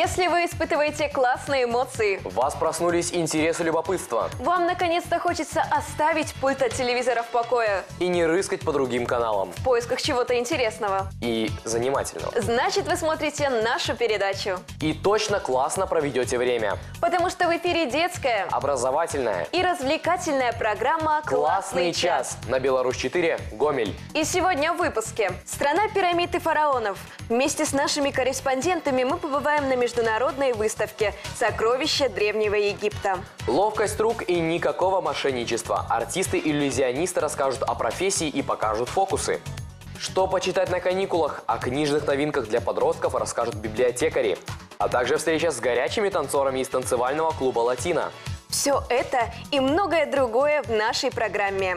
Если вы испытываете классные эмоции, У вас проснулись интерес и любопытство. вам наконец-то хочется оставить пульт от телевизора в покое И не рыскать по другим каналам. в поисках чего-то интересного, И занимательного. значит, вы смотрите нашу передачу. И точно классно проведете время. Потому что в эфире детская Образовательная. и развлекательная программа Классный час. На Беларусь-4, Гомель. И сегодня в выпуске «Страна пирамид и фараонов». Вместе с нашими корреспондентами мы побываем на международной выставке «Сокровища Древнего Египта». Ловкость рук и никакого мошенничества. Артисты-иллюзионисты расскажут о профессии и покажут фокусы. Что почитать на каникулах? О книжных новинках для подростков расскажут библиотекари. А также встреча с горячими танцорами из танцевального клуба «Латино». Все это и многое другое в нашей программе.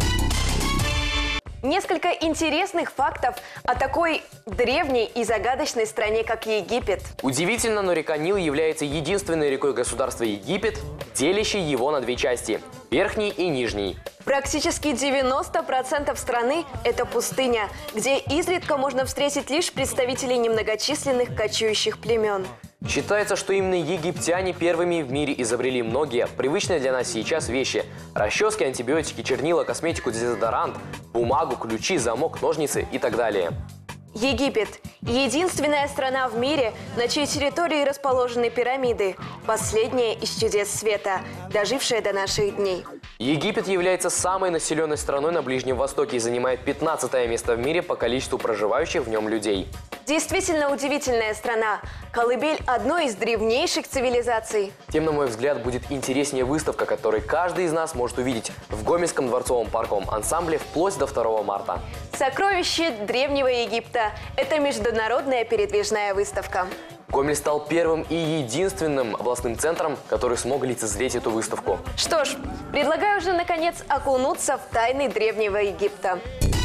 Несколько интересных фактов о такой древней и загадочной стране, как Египет. Удивительно, но река Нил является единственной рекой государства Египет, делящей его на две части – верхний и нижний. Практически 90% страны – это пустыня, где изредка можно встретить лишь представителей немногочисленных кочующих племен. Считается, что именно египтяне первыми в мире изобрели многие привычные для нас сейчас вещи – расчески, антибиотики, чернила, косметику, дезодорант, бумагу, ключи, замок, ножницы и так далее. Египет – единственная страна в мире, на чьей территории расположены пирамиды. Последняя из чудес света, дожившая до наших дней. Египет является самой населенной страной на Ближнем Востоке и занимает 15-е место в мире по количеству проживающих в нем людей. Действительно удивительная страна, колыбель одной из древнейших цивилизаций. Тем, на мой взгляд, будет интереснее выставка, которую каждый из нас может увидеть в Гомельском дворцовом парковом ансамбле вплоть до 2 марта. «Сокровища Древнего Египта» – это международная передвижная выставка. Гомель стал первым и единственным областным центром, который смог лицезреть эту выставку. Что ж, предлагаю уже наконец окунуться в тайны Древнего Египта.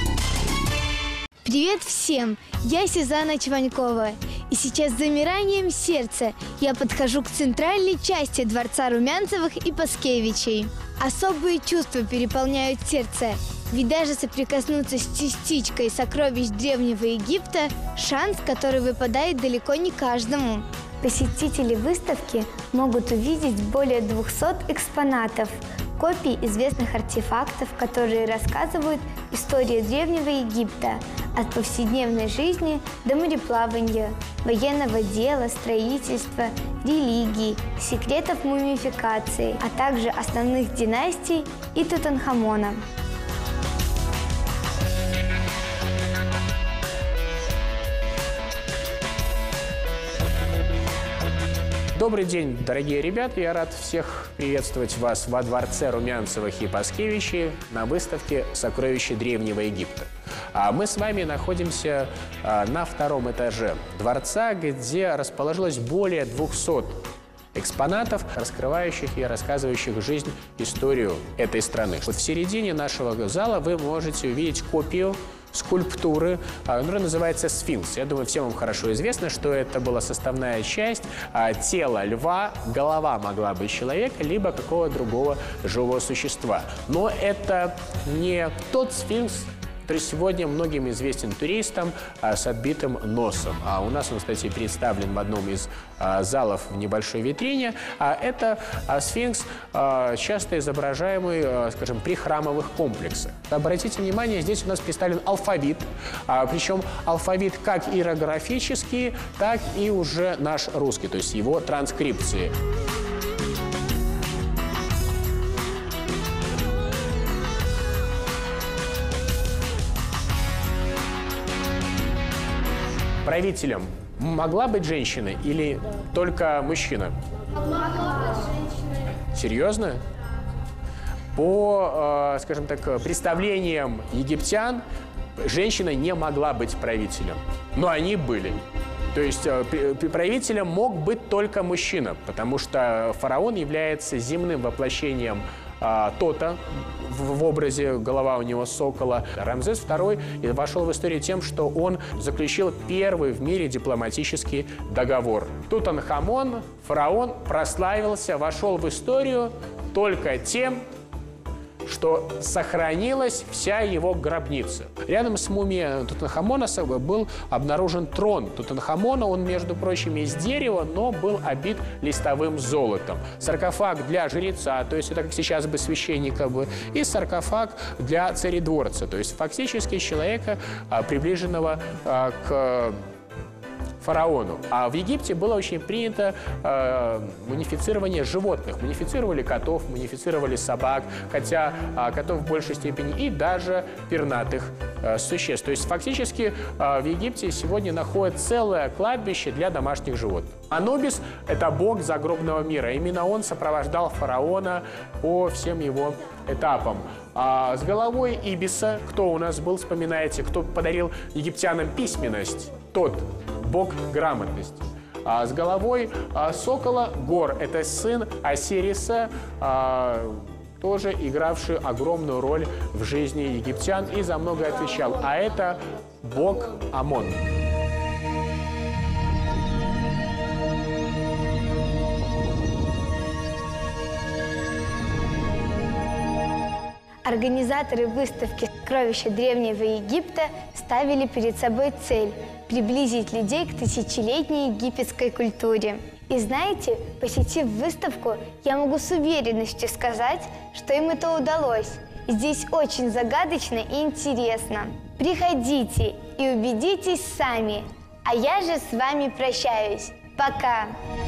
Привет всем! Я Сюзанна Чванькова. И сейчас с замиранием сердца я подхожу к центральной части дворца Румянцевых и Паскевичей. Особые чувства переполняют сердце, ведь даже соприкоснуться с частичкой сокровищ Древнего Египта – шанс, который выпадает далеко не каждому. Посетители выставки могут увидеть более 200 экспонатов, копий известных артефактов, которые рассказывают историю Древнего Египта от повседневной жизни до мореплавания, военного дела, строительства, религии, секретов мумификации, а также основных династий и Тутанхамона. Добрый день, дорогие ребята! Я рад всех приветствовать вас во дворце Румянцевых и Паскевичей на выставке «Сокровища Древнего Египта». Мы с вами находимся на 2-м этаже дворца, где расположилось более 200 экспонатов, раскрывающих и рассказывающих жизнь, историю этой страны. Вот в середине нашего зала вы можете увидеть копию скульптуры, которая называется «Сфинкс». Я думаю, всем вам хорошо известно, что это была составная часть тела льва. Голова могла быть человека, либо какого-то другого живого существа. Но это не тот сфинкс, который сегодня многим известен туристам с отбитым носом. У нас он, кстати, представлен в одном из залов в небольшой витрине. Это сфинкс, часто изображаемый, скажем, при храмовых комплексах. Обратите внимание, здесь у нас представлен алфавит. Причем алфавит как иерографический, так и уже наш русский, то есть его транскрипции. Правителем могла быть женщина или только мужчина? Могла быть женщина. Серьезно? По, скажем так, представлениям египтян, женщина не могла быть правителем, но они были. То есть правителем мог быть только мужчина, потому что фараон является земным воплощением Тота в образе, голова у него сокола. Рамзес II вошел в историю тем, что он заключил первый в мире дипломатический договор. Тутанхамон, фараон, прославился, вошел в историю только тем, что сохранилась вся его гробница. Рядом с мумией Тутанхамона был обнаружен трон Тутанхамона. Он, между прочим, из дерева, но был обит листовым золотом. Саркофаг для жреца, то есть это как сейчас бы священника бы, и саркофаг для царедворца, то есть фактически человека, приближенного к фараону. А в Египте было очень принято мумифицирование животных. Мумифицировали котов, мумифицировали собак, хотя котов в большей степени, и даже пернатых существ. То есть фактически в Египте сегодня находят целое кладбище для домашних животных. Анубис – это бог загробного мира. Именно он сопровождал фараона по всем его этапам. А с головой Ибиса, кто у нас был, вспоминаете, кто подарил египтянам письменность? Тот бог грамотности. А с головой сокола Гор, это сын Осириса, тоже игравший огромную роль в жизни египтян и за многое отвечал. А это бог Амон. Организаторы выставки «Сокровища Древнего Египта» ставили перед собой цель – приблизить людей к тысячелетней египетской культуре. И знаете, посетив выставку, я могу с уверенностью сказать, что им это удалось. Здесь очень загадочно и интересно. Приходите и убедитесь сами. А я же с вами прощаюсь. Пока!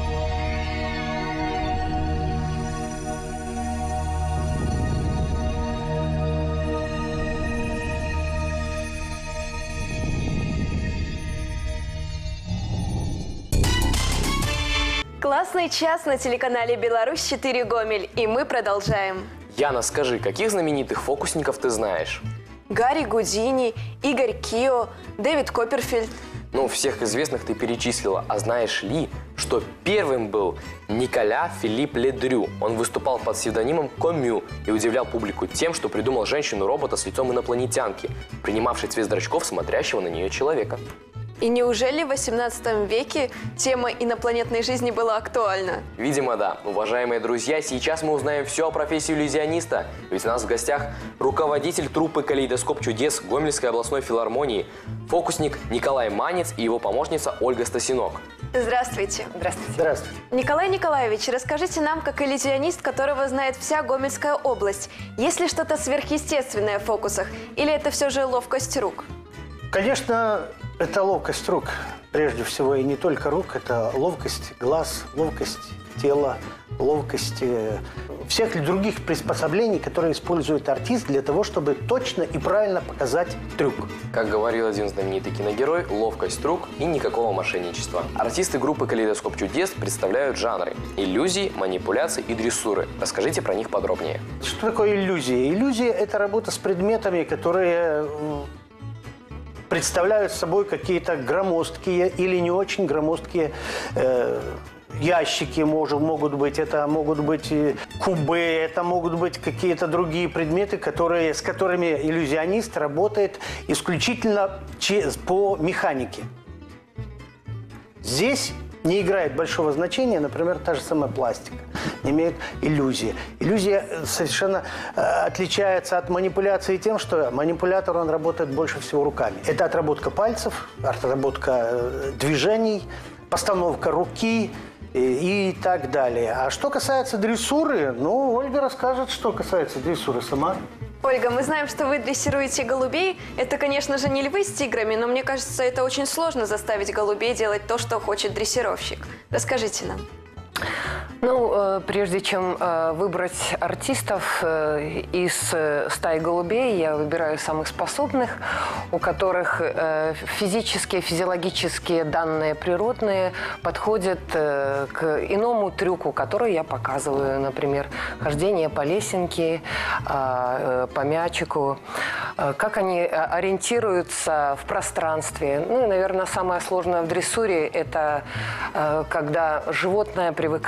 Классный час на телеканале «Беларусь-4 Гомель», и мы продолжаем. Яна, скажи, каких знаменитых фокусников ты знаешь? Гарри Гудини, Игорь Кио, Дэвид Копперфильд. Ну, всех известных ты перечислила. А знаешь ли, что первым был Николя Филипп Ледрю? Он выступал под псевдонимом Комю и удивлял публику тем, что придумал женщину-робота с лицом инопланетянки, принимавшей цвет зрачков смотрящего на нее человека. И неужели в 18 веке тема инопланетной жизни была актуальна? Видимо, да. Уважаемые друзья, сейчас мы узнаем все о профессии иллюзиониста. Ведь у нас в гостях руководитель труппы «Калейдоскоп чудес» Гомельской областной филармонии, фокусник Николай Манец и его помощница Ольга Стасинок. Здравствуйте. Здравствуйте. Здравствуйте. Николай Николаевич, расскажите нам, как иллюзионист, которого знает вся Гомельская область, есть ли что-то сверхъестественное в фокусах, или это все же ловкость рук? Конечно, это ловкость рук. Прежде всего, и не только рук, это ловкость глаз, ловкость тела, ловкость всех других приспособлений, которые использует артист для того, чтобы точно и правильно показать трюк. Как говорил один знаменитый киногерой, ловкость рук и никакого мошенничества. Артисты группы «Калейдоскоп чудес» представляют жанры – иллюзии, манипуляции и дрессуры. Расскажите про них подробнее. Что такое иллюзия? Иллюзия – это работа с предметами, которые представляют собой какие-то громоздкие или не очень громоздкие ящики, могут быть, это могут быть кубы, это могут быть какие-то другие предметы, с которыми иллюзионист работает исключительно по механике. Здесь не играет большого значения, например, та же самая пластика, не имеет иллюзии. Иллюзия совершенно отличается от манипуляции тем, что манипулятор, он работает больше всего руками. Это отработка пальцев, отработка движений, постановка руки и так далее. А что касается дрессуры, ну, Ольга расскажет, что касается дрессуры сама. Ольга, мы знаем, что вы дрессируете голубей. Это, конечно же, не львы с тиграми, но мне кажется, это очень сложно заставить голубей делать то, что хочет дрессировщик. Расскажите нам. Ну, прежде чем выбрать артистов из стаи голубей, я выбираю самых способных, у которых физические, физиологические данные природные подходят к иному трюку, который я показываю. Например, хождение по лесенке, по мячику, как они ориентируются в пространстве. Ну и, наверное, самое сложное в дрессуре – это когда животное привыкает к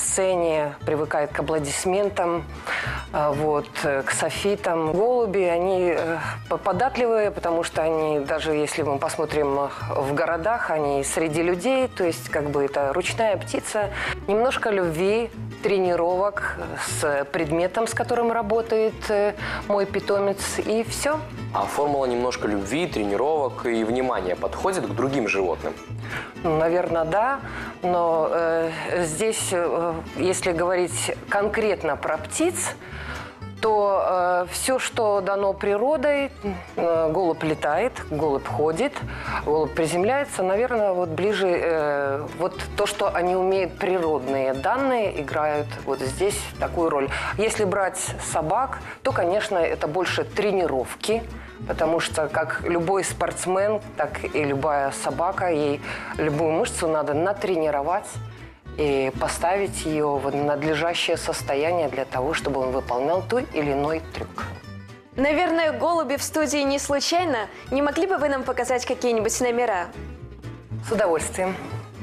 сцене, привыкает к аплодисментам, вот, к софитам. Голуби, они податливые, потому что они, даже если мы посмотрим в городах, они среди людей, то есть как бы это ручная птица. Немножко любви, тренировок с предметом, с которым работает мой питомец, и все. А формула немножко любви, тренировок и внимания подходит к другим животным? Наверное, да. Но здесь, если говорить конкретно про птиц, то все, что дано природой, голубь летает, голубь ходит, голубь приземляется, наверное, вот ближе, вот то, что они умеют, природные данные, играют вот здесь такую роль. Если брать собак, то, конечно, это больше тренировки, потому что как любой спортсмен, так и любая собака, ей любую мышцу надо натренировать и поставить ее в надлежащее состояние для того, чтобы он выполнял той или иной трюк. Наверное, голуби в студии не случайно. Не могли бы вы нам показать какие-нибудь номера? С удовольствием.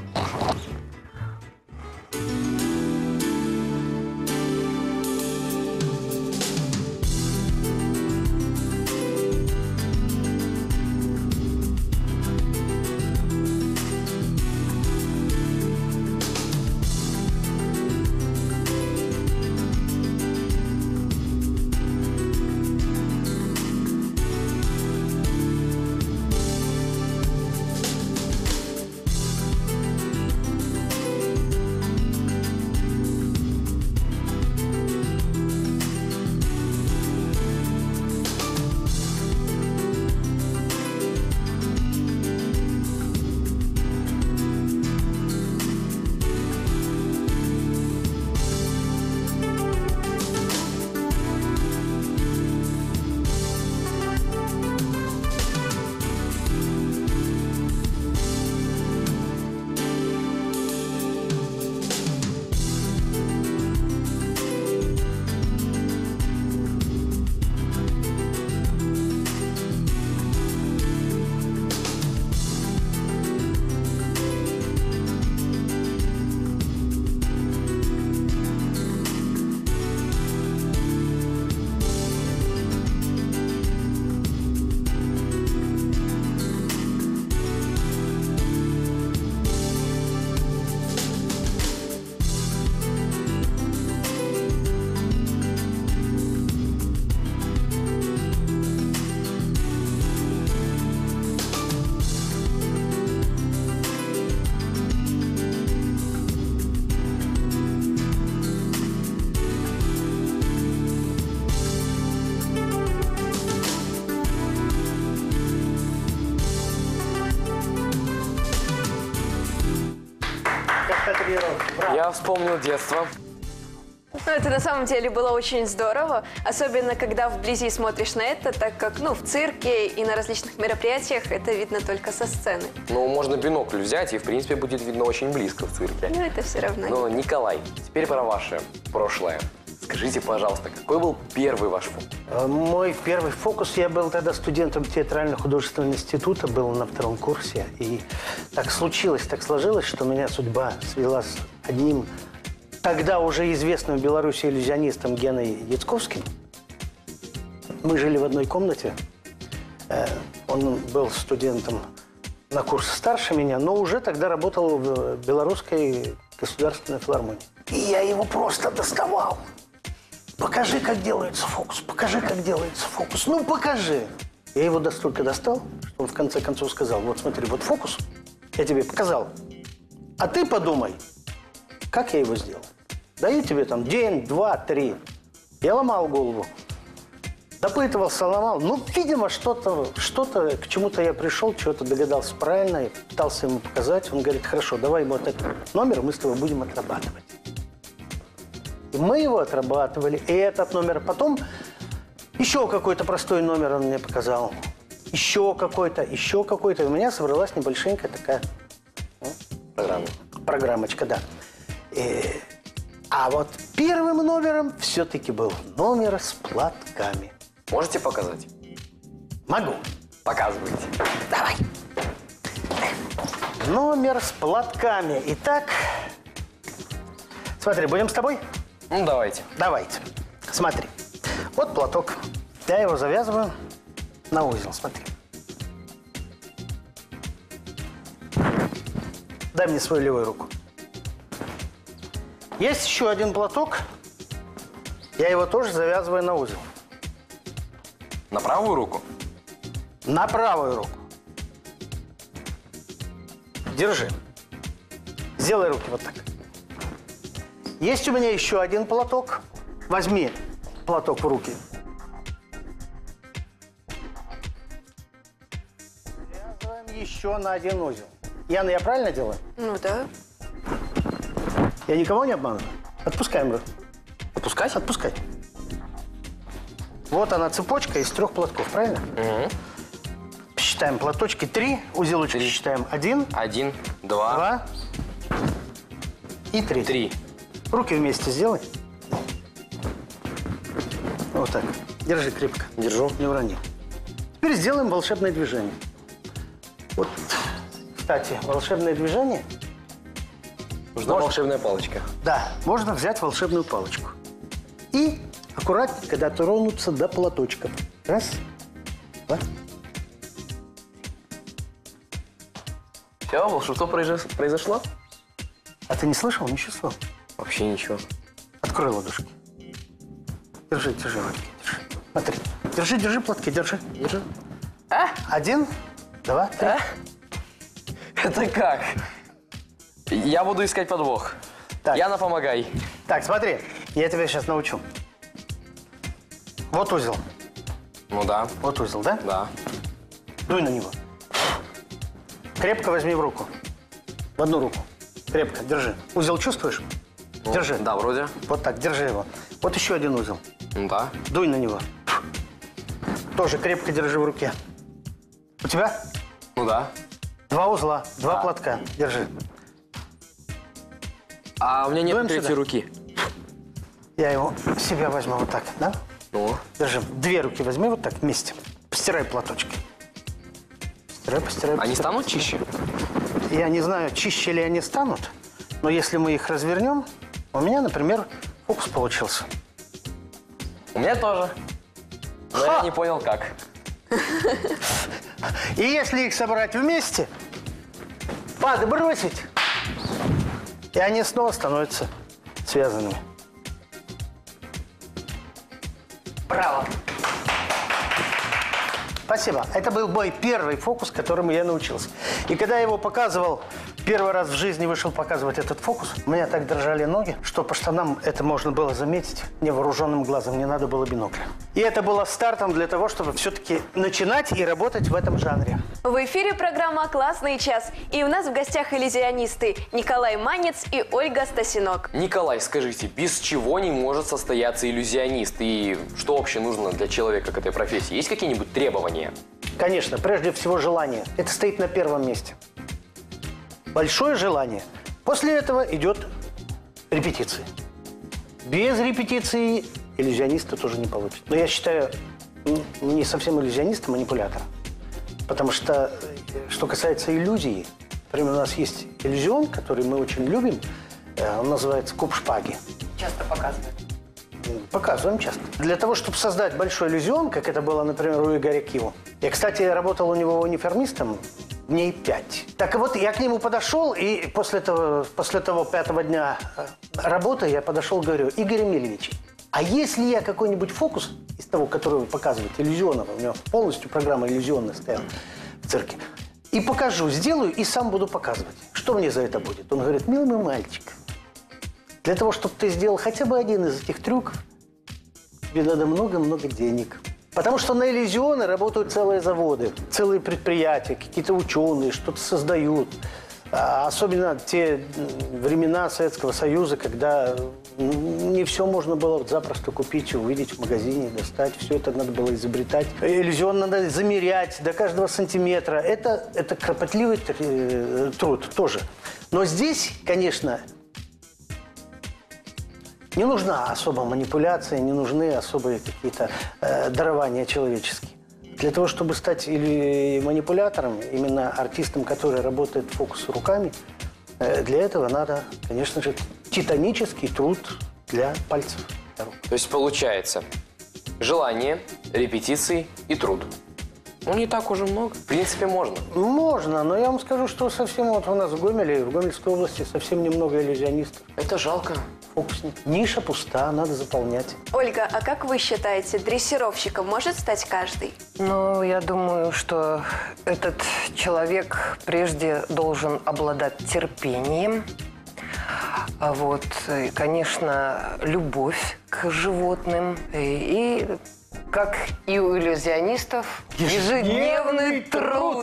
Я вспомнил детство. Ну, это на самом деле было очень здорово, особенно когда вблизи смотришь на это, так как, в цирке и на различных мероприятиях это видно только со сцены. Ну, можно бинокль взять, и, в принципе, будет видно очень близко в цирке. Но это все равно. Но, Николай, теперь про ваше прошлое. Скажите, пожалуйста, какой был первый ваш фокус? Мой первый фокус, я был тогда студентом театрально-художественного института, был на 2-м курсе. И так случилось, так сложилось, что меня судьба свела с одним тогда уже известным в Беларуси иллюзионистом Геной Яцковским. Мы жили в одной комнате. Он был студентом на курс старше меня, но уже тогда работал в Белорусской государственной филармонии. И я его просто доставал. Покажи, как делается фокус, покажи, как делается фокус. Ну, покажи. Я его настолько достал, что он в конце концов сказал: вот смотри, вот фокус, я тебе показал. А ты подумай, как я его сделал. Даю тебе там день, 2, 3. Я ломал голову. Допытывался, ломал. Ну, видимо, что-то, к чему-то я пришел, чего-то догадался правильно. Я пытался ему показать. Он говорит: хорошо, давай вот этот номер мы с тобой будем отрабатывать. И мы его отрабатывали. И этот номер. Потом еще какой-то простой номер он мне показал. Еще какой-то. И у меня собралась небольшенькая такая программочка, да. А вот первым номером все-таки был номер с платками. Можете показать? Могу. Показывайте. Давай. Номер с платками. Итак, Смотри, будем с тобой? Ну, давайте. Давайте. Смотри. Вот платок. Я его завязываю на узел. Смотри. Дай мне свою левую руку. Есть еще один платок. Я его тоже завязываю на узел. На правую руку? На правую руку. Держи. Сделай руки вот так. Есть у меня еще один платок. Возьми платок в руки. Связываем еще на один узел. Яна, я правильно делаю? Ну да. Я никого не обманываю? Отпускаем руку. Отпускать? Отпускай. Вот она цепочка из 3 платков, правильно? Угу. Считаем платочки 3, узелочки считаем 1, 1, 2, 2 и 3. 3. Руки вместе сделай. Вот так. Держи крепко. Держу. Не урони. Теперь сделаем волшебное движение. Вот, кстати, волшебное движение. Нужна волшебная палочка. Да, можно взять волшебную палочку. И аккуратненько дотронуться до платочка. Раз, два. Все, волшебство произошло? А ты не слышал ничего? Вообще ничего. Открой ладошки. Держи, держи руки. Держи. Смотри. Держи, держи платки, держи. Держи. 1, 2, 3. Это как? Я буду искать подвох. Так. Яна, помогай. Так, смотри, я тебя сейчас научу. Вот узел. Ну да. Вот узел, да? Да. Дуй на него. Крепко возьми в руку. В одну руку. Крепко, держи. Узел чувствуешь? Ну, Держи. Да, вроде. Вот так, держи его. Вот еще один узел. Ну да. Дуй на него. Тоже крепко держи в руке. У тебя? Ну да. 2 узла, 2 Да. платка. Держи. А у меня нет Дуем третьей сюда. руки. Я его себя возьму вот так, да? Ну. Держи. 2 руки возьми вот так вместе. Постирай платочки. Постирай, постирай. Они постирай, станут постирай. чище? Я не знаю, чище ли они станут, но если мы их развернем, у меня, например, фокус получился. У меня тоже. Но я не понял, как. И если их собрать вместе, подбросить, и они снова становятся связанными. Браво! Спасибо. Это был мой первый фокус, которому я научился. И когда я его показывал, первый раз в жизни вышел показывать этот фокус, у меня так дрожали ноги, что по штанам это можно было заметить невооруженным глазом, не надо было бинокля. И это было стартом для того, чтобы все-таки начинать и работать в этом жанре. В эфире программа «Классный час». И у нас в гостях иллюзионисты Николай Манец и Ольга Стасинок. Николай, скажите, без чего не может состояться иллюзионист? И что вообще нужно для человека к этой профессии? Есть какие-нибудь требования? Конечно, прежде всего желание. Это стоит на первом месте. Большое желание. После этого идет репетиция. Без репетиции иллюзиониста тоже не получится. Но я считаю, не совсем иллюзионист, а манипулятор. Потому что, что касается иллюзии, например, у нас есть иллюзион, который мы очень любим. Он называется куб шпаги. Часто показывают. Показываем часто. Для того, чтобы создать большой иллюзион, как это было, например, у Игоря Киво. Я, кстати, работал у него униформистом дней 5. Так вот, я к нему подошел, и после того 5-го дня работы я подошел, говорю: Игорь Емельевич, а если я какой-нибудь фокус из того, который вы показываете, иллюзионного, у него полностью программа иллюзионная стояла в цирке, и покажу, сделаю, и сам буду показывать, что мне за это будет? Он говорит: милый мой мальчик, для того, чтобы ты сделал хотя бы один из этих трюков, тебе надо много-много денег. Потому что на иллюзионы работают целые заводы, целые предприятия, какие-то ученые что-то создают. Особенно те времена Советского Союза, когда не все можно было запросто купить, увидеть в магазине, достать. Все это надо было изобретать. Иллюзион надо замерять до каждого сантиметра. Это кропотливый труд тоже. Но здесь, конечно, не нужна особая манипуляция, не нужны особые какие-то дарования человеческие. Для того, чтобы стать или манипулятором, именно артистом, который работает фокус руками, для этого надо, конечно же, титанический труд для пальцев. То есть получается желание, репетиции и труд. Ну, не так уже много. В принципе, можно. Можно, но я вам скажу, что совсем вот у нас в Гомеле, в Гомельской области совсем немного иллюзионистов. Это жалко. Фокусник. Ниша пуста, надо заполнять. Ольга, а как вы считаете, дрессировщиком может стать каждый? Ну, я думаю, что этот человек прежде должен обладать терпением. Вот, и, конечно, любовь к животным. И как и у иллюзионистов, ежедневный труд.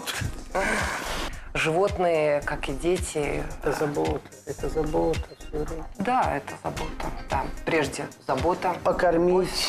Животные, как и дети. Это забота, все время. Да, это забота. Да, прежде забота. Покормить,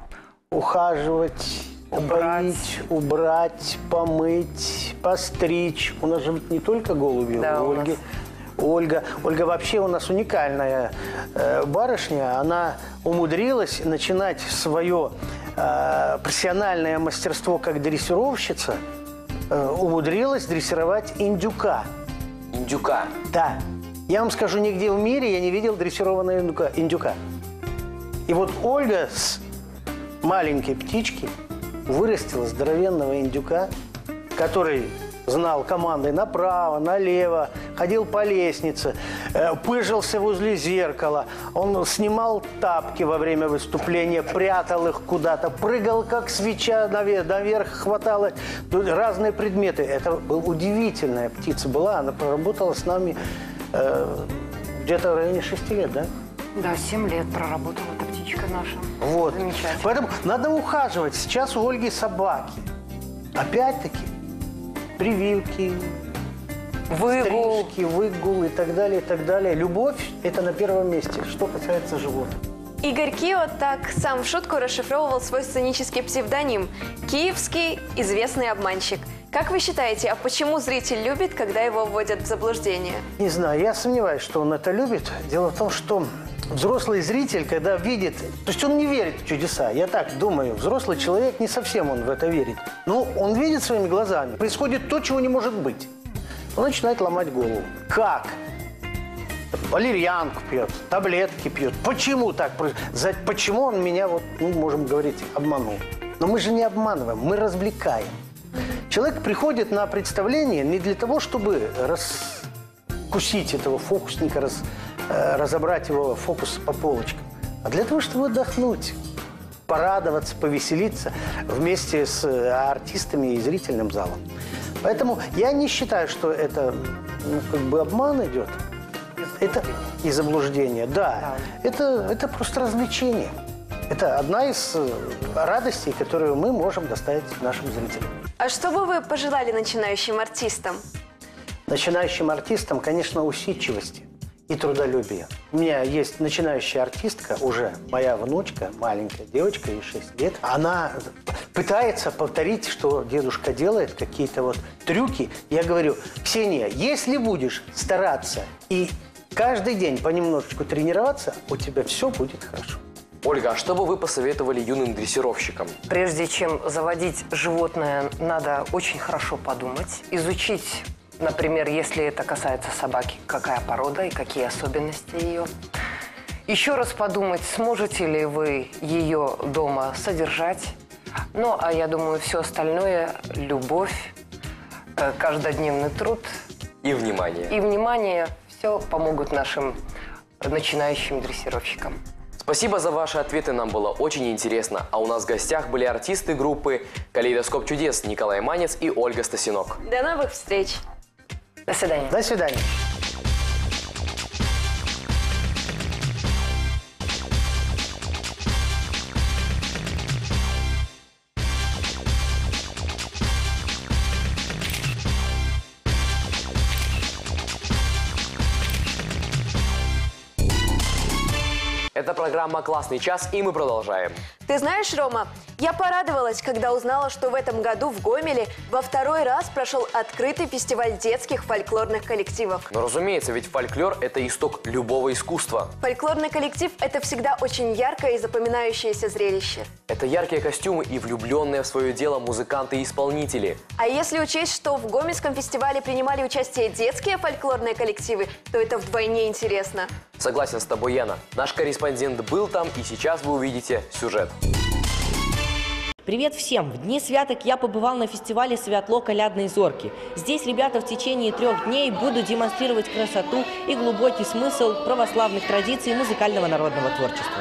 ухаживать, Убрать. убрать, помыть, постричь. У нас же не только голуби, Да, у у нас. Ольги. Ольга вообще у нас уникальная барышня. Она умудрилась начинать свое профессиональное мастерство как дрессировщица, умудрилась дрессировать индюка. Индюка. Да. Я вам скажу, нигде в мире я не видел дрессированного индюка. И вот Ольга с маленькой птички вырастила здоровенного индюка, который знал команды направо, налево, ходил по лестнице, пыжился возле зеркала. Он снимал тапки во время выступления, прятал их куда-то, прыгал как свеча наверх, хватал разные предметы. Это была удивительная птица была. Она проработала с нами где-то в районе 6 лет, да? Да, 7 лет проработала эта птичка наша. Вот. Замечательно. Поэтому надо ухаживать. Сейчас у Ольги собаки. Опять-таки, прививки, Выгул. стрижки, выгул и так далее, и так далее. Любовь – это на первом месте, что касается животных. Игорь Кио так сам в шутку расшифровывал свой сценический псевдоним – «Киевский известный обманщик». Как вы считаете, а почему зритель любит, когда его вводят в заблуждение? Не знаю, я сомневаюсь, что он это любит. Дело в том, что взрослый зритель, когда видит... То есть он не верит в чудеса, я так думаю. Взрослый человек, не совсем он в это верит. Но он видит своими глазами. Происходит то, чего не может быть. Он начинает ломать голову. Как? Валерьянку пьет, таблетки пьет. Почему так происходит? Почему он меня, вот, ну, можем говорить, обманул? Но мы же не обманываем, мы развлекаем. Человек приходит на представление не для того, чтобы раскусить этого фокусника, разобрать его фокус по полочкам, а для того, чтобы отдохнуть, порадоваться, повеселиться вместе с артистами и зрительным залом. Поэтому я не считаю, что это как бы обман идет. Это и заблуждение. Да, это просто развлечение. Это одна из радостей, которую мы можем доставить нашим зрителям. А что бы вы пожелали начинающим артистам? Начинающим артистам, конечно, усидчивости и трудолюбия. У меня есть начинающая артистка, уже моя внучка, маленькая девочка, ей 6 лет. Она пытается повторить, что дедушка делает, какие-то вот трюки. Я говорю: Ксения, если будешь стараться и каждый день понемножечку тренироваться, у тебя все будет хорошо. Ольга, а что бы вы посоветовали юным дрессировщикам? Прежде чем заводить животное, надо очень хорошо подумать, изучить, например, если это касается собаки, какая порода и какие особенности ее. Еще раз подумать, сможете ли вы ее дома содержать. Ну, а я думаю, все остальное – любовь, каждодневный труд И внимание. и внимание – все помогут нашим начинающим дрессировщикам. Спасибо за ваши ответы, нам было очень интересно. А у нас в гостях были артисты группы «Калейдоскоп чудес» Николай Манец и Ольга Стасинок. До новых встреч! До свидания. До свидания. Это программа «Классный час», и мы продолжаем. Ты знаешь, Рома, я порадовалась, когда узнала, что в этом году в Гомеле во второй раз прошел открытый фестиваль детских фольклорных коллективов. Но, разумеется, ведь фольклор – это исток любого искусства. Фольклорный коллектив – это всегда очень яркое и запоминающееся зрелище. Это яркие костюмы и влюбленные в свое дело музыканты и исполнители. А если учесть, что в Гомельском фестивале принимали участие детские фольклорные коллективы, то это вдвойне интересно. Согласен с тобой, Яна. Наш корреспондент был там, и сейчас вы увидите сюжет. Привет всем! В дни святок я побывал на фестивале «Святло колядной зорки». Здесь ребята в течение 3 дней будут демонстрировать красоту и глубокий смысл православных традиций музыкального народного творчества.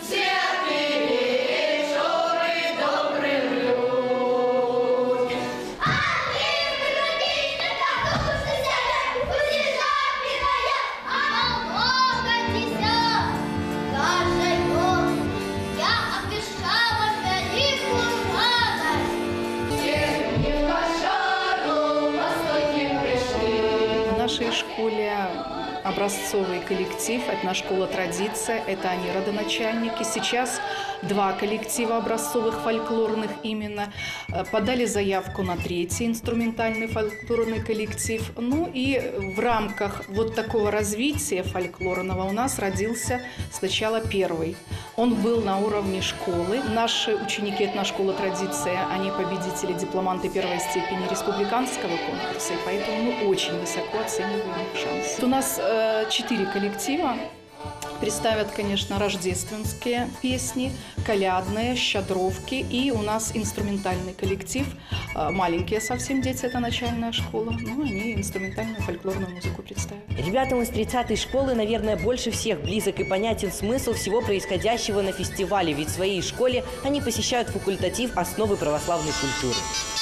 В нашей школе образцовый коллектив, это наша школа «Традиция», это они родоначальники. Сейчас 2 коллектива образцовых фольклорных именно подали заявку на 3-й инструментальный фольклорный коллектив. Ну и в рамках вот такого развития фольклорного у нас родился сначала 1-й. Он был на уровне школы. Наши ученики, это наша школа «Традиция», они победители, дипломанты 1-й степени республиканского конкурса, и поэтому мы очень высоко оцениваем их шансы. У нас 4 коллектива. Представят, конечно, рождественские песни, колядные, щадровки. И у нас инструментальный коллектив. Маленькие совсем дети, это начальная школа. Ну, они инструментальную фольклорную музыку представят. Ребятам из 30-й школы, наверное, больше всех близок и понятен смысл всего происходящего на фестивале. Ведь в своей школе они посещают факультатив «Основы православной культуры».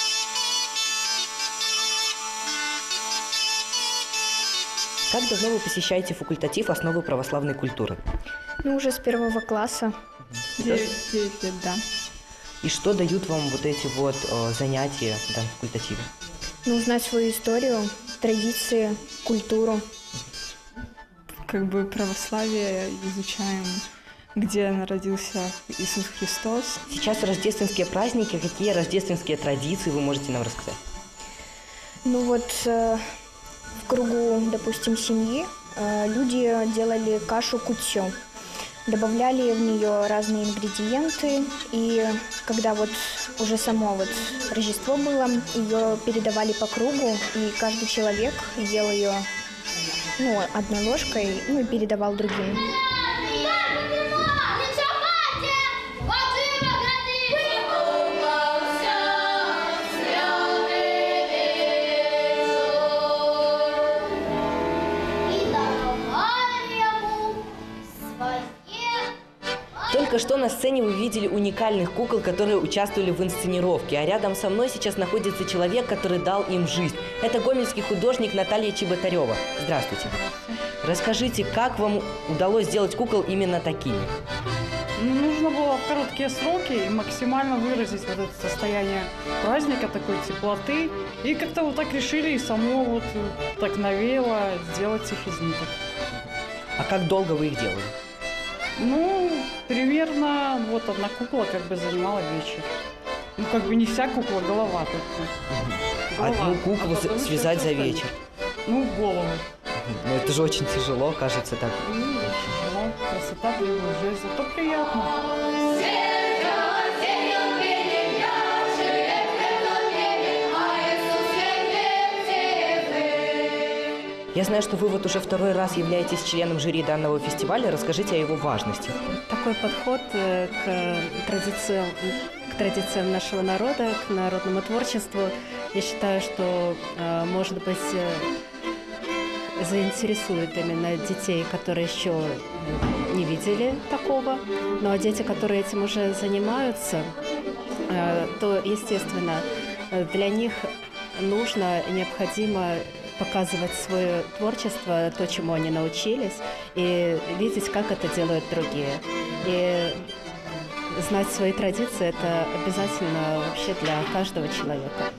Как давно вы посещаете факультатив «Основы православной культуры»? Ну, уже с 1 класса. 9 лет, да. И что дают вам вот эти вот занятия на факультативе? Ну, узнать свою историю, традиции, культуру. Как бы православие изучаем, где родился Иисус Христос. Сейчас рождественские праздники. Какие рождественские традиции вы можете нам рассказать? Ну вот в кругу, допустим, семьи люди делали кашу кутью. Добавляли в нее разные ингредиенты, и когда вот уже само вот Рождество было, ее передавали по кругу, и каждый человек ел ее, ну, одной ложкой, ну, и передавал другим. Только что на сцене вы видели уникальных кукол, которые участвовали в инсценировке. А рядом со мной сейчас находится человек, который дал им жизнь. Это гомельский художник Наталья Чеботарева. Здравствуйте. Расскажите, как вам удалось сделать кукол именно такими? Нужно было в короткие сроки и максимально выразить вот это состояние праздника, такой теплоты. И как-то вот так решили, и само вот так навеяло сделать их из ниток. А как долго вы их делали? Ну, примерно вот одна кукла как бы занимала вечер. Ну, как бы не вся кукла, голова только. Голова. Одну куклу связать за вечер? Ну, голову. Ну, это же очень тяжело, кажется, так. Ну, тяжело. Красота требует жесть, зато приятно. Я знаю, что вы вот уже 2-й раз являетесь членом жюри данного фестиваля. Расскажите о его важности. Такой подход к традициям нашего народа, к народному творчеству, я считаю, что, может быть, заинтересует именно детей, которые еще не видели такого. Ну а дети, которые этим уже занимаются, то, естественно, для них нужно, необходимо показывать свое творчество, то, чему они научились, и видеть, как это делают другие. И знать свои традиции – это обязательно вообще для каждого человека.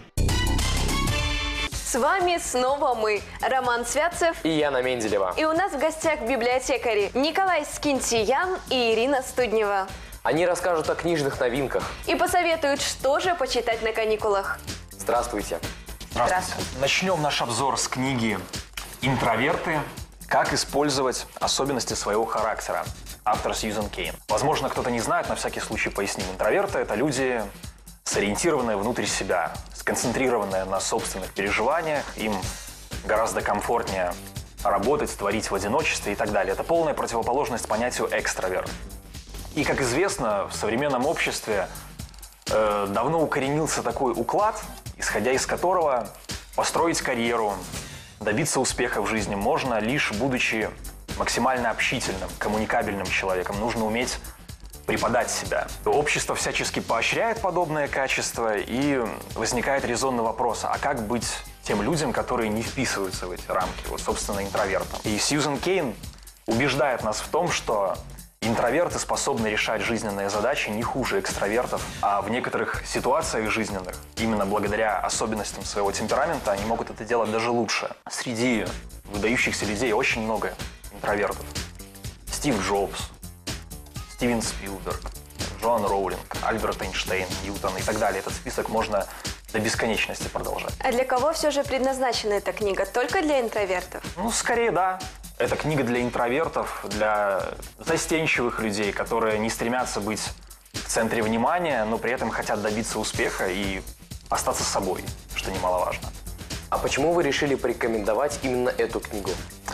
С вами снова мы, Роман Святцев и Яна Менделева. И у нас в гостях библиотекари Николай Скинтиян и Ирина Студнева. Они расскажут о книжных новинках. И посоветуют, что же почитать на каникулах. Здравствуйте. Здравствуйте. Начнем наш обзор с книги «Интроверты. Как использовать особенности своего характера». Автор Сьюзен Кейн. Возможно, кто-то не знает, на всякий случай поясним. Интроверты – это люди, сориентированные внутрь себя, сконцентрированные на собственных переживаниях. Им гораздо комфортнее работать, творить в одиночестве и так далее. Это полная противоположность понятию экстраверт. И, как известно, в современном обществе давно укоренился такой уклад, исходя из которого построить карьеру, добиться успеха в жизни можно, лишь будучи максимально общительным, коммуникабельным человеком. Нужно уметь преподать себя. Общество всячески поощряет подобное качество, и возникает резонный вопрос, а как быть тем людям, которые не вписываются в эти рамки, вот, собственно, интровертам. И Сьюзен Кейн убеждает нас в том, что интроверты способны решать жизненные задачи не хуже экстравертов, а в некоторых ситуациях жизненных, именно благодаря особенностям своего темперамента, они могут это делать даже лучше. Среди выдающихся людей очень много интровертов. Стив Джобс, Стивен Спилберг, Джоан Роулинг, Альберт Эйнштейн, Ньютон и так далее. Этот список можно до бесконечности продолжать. А для кого все же предназначена эта книга? Только для интровертов? Ну, скорее, да. Это книга для интровертов, для застенчивых людей, которые не стремятся быть в центре внимания, но при этом хотят добиться успеха и остаться собой, что немаловажно. А почему вы решили порекомендовать именно эту книгу?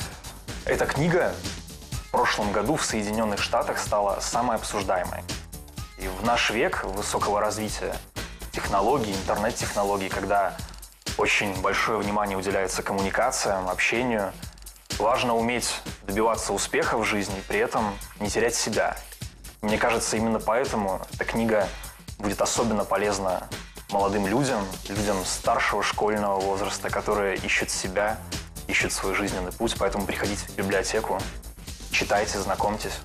Эта книга в прошлом году в Соединенных Штатах стала самой обсуждаемой. И в наш век высокого развития технологий, интернет-технологий, когда очень большое внимание уделяется коммуникациям, общению, важно уметь добиваться успеха в жизни и при этом не терять себя. Мне кажется, именно поэтому эта книга будет особенно полезна молодым людям, людям старшего школьного возраста, которые ищут себя, ищут свой жизненный путь. Поэтому приходите в библиотеку, читайте, знакомьтесь.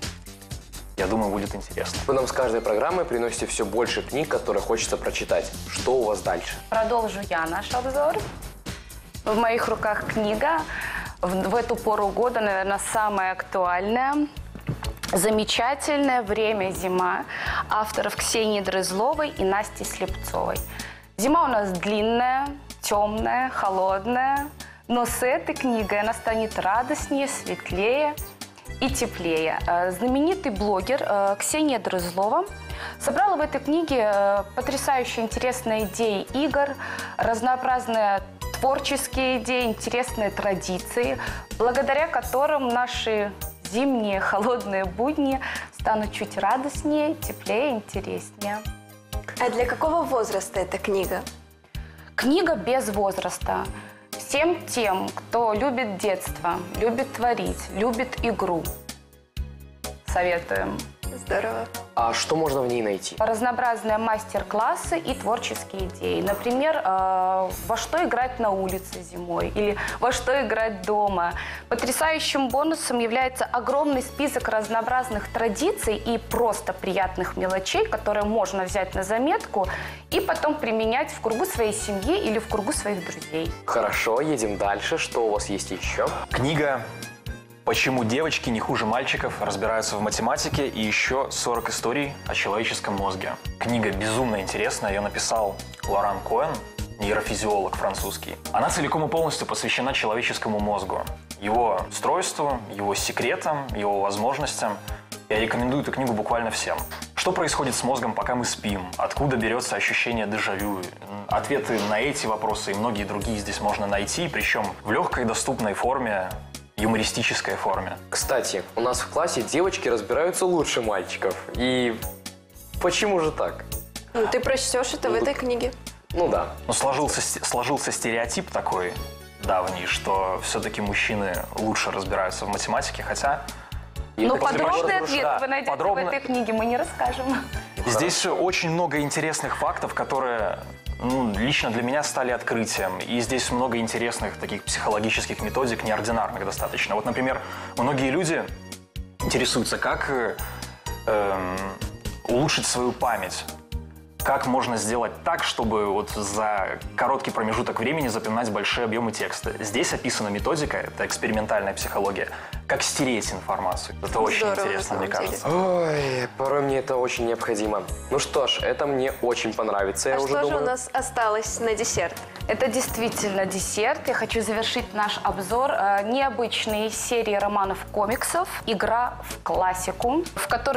Я думаю, будет интересно. Вы нам с каждой программой приносите все больше книг, которые хочется прочитать. Что у вас дальше? Продолжу я наш обзор. В моих руках книга. В эту пору года, наверное, самая актуальная. «Замечательное время зима» авторов Ксении Дрызловой и Насти Слепцовой. Зима у нас длинная, темная, холодная, но с этой книгой она станет радостнее, светлее и теплее. Знаменитый блогер Ксения Дрызлова собрала в этой книге потрясающе интересные идеи игр, разнообразные творческие идеи, интересные традиции, благодаря которым наши зимние холодные будни станут чуть радостнее, теплее, интереснее. А для какого возраста эта книга? Книга без возраста. Всем тем, кто любит детство, любит творить, любит игру. Советуем. Здорово. А что можно в ней найти? Разнообразные мастер-классы и творческие идеи. Например, во что играть на улице зимой или во что играть дома. Потрясающим бонусом является огромный список разнообразных традиций и просто приятных мелочей, которые можно взять на заметку и потом применять в кругу своей семьи или в кругу своих друзей. Хорошо, едем дальше. Что у вас есть еще? Книга «Почему девочки не хуже мальчиков разбираются в математике» и еще 40 историй о человеческом мозге. Книга безумно интересная, ее написал Лоран Коэн, нейрофизиолог французский. Она целиком и полностью посвящена человеческому мозгу, его устройству, его секретам, его возможностям. Я рекомендую эту книгу буквально всем. Что происходит с мозгом, пока мы спим? Откуда берется ощущение дежавю? Ответы на эти вопросы и многие другие здесь можно найти, причем в легкой доступной форме, юмористической форме. Кстати, у нас в классе девочки разбираются лучше мальчиков. И почему же так? Ну, ты прочтешь это в этой книге. Ну да. Но сложился стереотип такой давний, что все-таки мужчины лучше разбираются в математике, хотя... Но подробный ответ вы найдете в этой книге, мы не расскажем. Здесь очень много интересных фактов, которые лично для меня стали открытием. И здесь много интересных таких психологических методик, неординарных достаточно. Вот, например, многие люди интересуются, как улучшить свою память. Как можно сделать так, чтобы вот за короткий промежуток времени запоминать большие объемы текста. Здесь описана методика, это экспериментальная психология, как стереть информацию. Это очень здорово, интересно, мне кажется. Ой, порой мне это очень необходимо. Ну что ж, это мне очень понравится, я А уже что же думаю. у нас осталось на десерт? Это действительно десерт. Я хочу завершить наш обзор необычной серии романов-комиксов «Игра в классику», в которой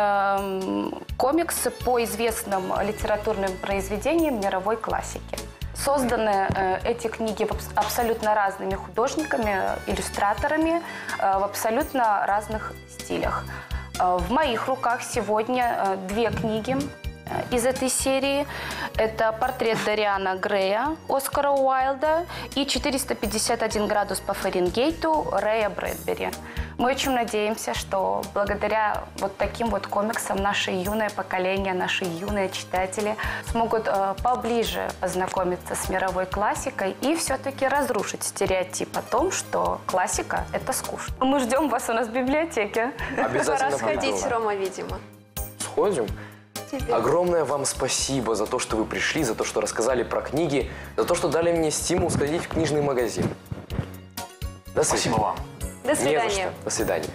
собраны комиксы по известным литературным произведениям мировой классики. Созданы эти книги абсолютно разными художниками, иллюстраторами, в абсолютно разных стилях. В моих руках сегодня две книги из этой серии. Это портрет Дориана Грея Оскара Уайлда и 451 градус по Фаренгейту Рэя Брэдбери. Мы очень надеемся, что благодаря вот таким вот комиксам наше юное поколение, наши юные читатели смогут поближе познакомиться с мировой классикой и все-таки разрушить стереотип о том, что классика – это скучно. Мы ждем вас у нас в библиотеке. Обязательно Пора сходить, приду. Рома, видимо. Сходим? Тебе. Огромное вам спасибо за то, что вы пришли, за то, что рассказали про книги, за то, что дали мне стимул сходить в книжный магазин. До свидания. Спасибо вам. До свидания. Не за что. До свидания.